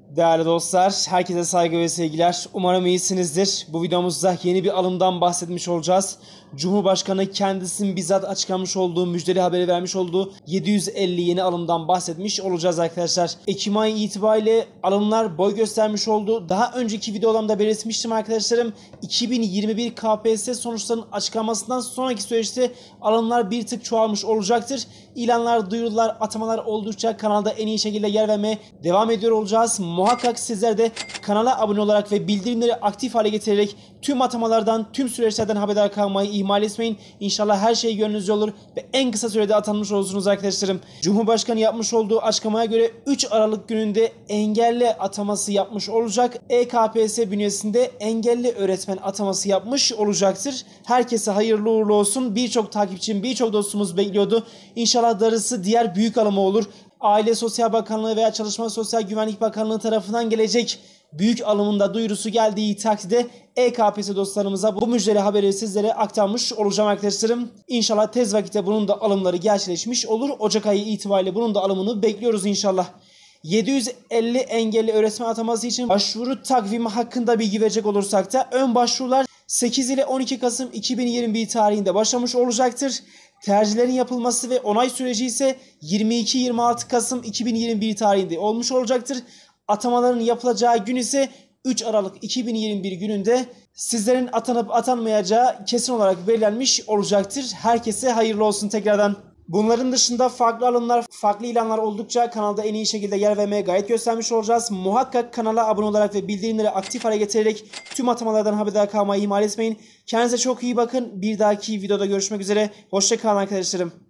Değerli dostlar, herkese saygı ve sevgiler. Umarım iyisinizdir. Bu videomuzda yeni bir alımdan bahsetmiş olacağız. Cumhurbaşkanı kendisinin bizzat açıklamış olduğu, müjdeli haberi vermiş olduğu 750 yeni alımdan bahsetmiş olacağız arkadaşlar. Ekim ayı itibariyle alımlar boy göstermiş oldu. Daha önceki videolarımda belirtmiştim arkadaşlarım. 2021 KPSS sonuçlarının açıklamasından sonraki süreçte alımlar bir tık çoğalmış olacaktır. İlanlar, duyurular, atamalar oldukça kanalda en iyi şekilde yer vermeye devam ediyor olacağız. Muhakkak sizler de kanala abone olarak ve bildirimleri aktif hale getirerek tüm atamalardan, tüm süreçlerden haberdar kalmayı ihmal etmeyin. İnşallah her şey gönlünüzce olur ve en kısa sürede atanmış olursunuz arkadaşlarım. Cumhurbaşkanı yapmış olduğu açıklamaya göre 3 Aralık gününde engelli ataması yapmış olacak. EKPSS bünyesinde engelli öğretmen ataması yapmış olacaktır. Herkese hayırlı uğurlu olsun. Birçok takipçim, birçok dostumuz bekliyordu. İnşallah darısı diğer büyük alımı olur. Aile Sosyal Bakanlığı veya Çalışma Sosyal Güvenlik Bakanlığı tarafından gelecek büyük alımında duyurusu geldiği takdirde EKPSS dostlarımıza bu müjdeli haberi sizlere aktarmış olacağım arkadaşlarım. İnşallah tez vakitte bunun da alımları gerçekleşmiş olur. Ocak ayı itibariyle bunun da alımını bekliyoruz inşallah. 750 engelli öğretmen ataması için başvuru takvimi hakkında bilgi verecek olursak da ön başvurular 8 ile 12 Kasım 2021 tarihinde başlamış olacaktır. Tercihlerin yapılması ve onay süreci ise 22-26 Kasım 2021 tarihinde olmuş olacaktır. Atamaların yapılacağı gün ise 3 Aralık 2021 gününde sizlerin atanıp atanmayacağı kesin olarak belirlenmiş olacaktır. Herkese hayırlı olsun tekrardan. Bunların dışında farklı alımlar, farklı ilanlar oldukça kanalda en iyi şekilde yer vermeye gayret göstermiş olacağız. Muhakkak kanala abone olarak ve bildirimleri aktif hale getirerek tüm atamalardan haberdar kalmayı ihmal etmeyin. Kendinize çok iyi bakın. Bir dahaki videoda görüşmek üzere. Hoşça kalın arkadaşlarım.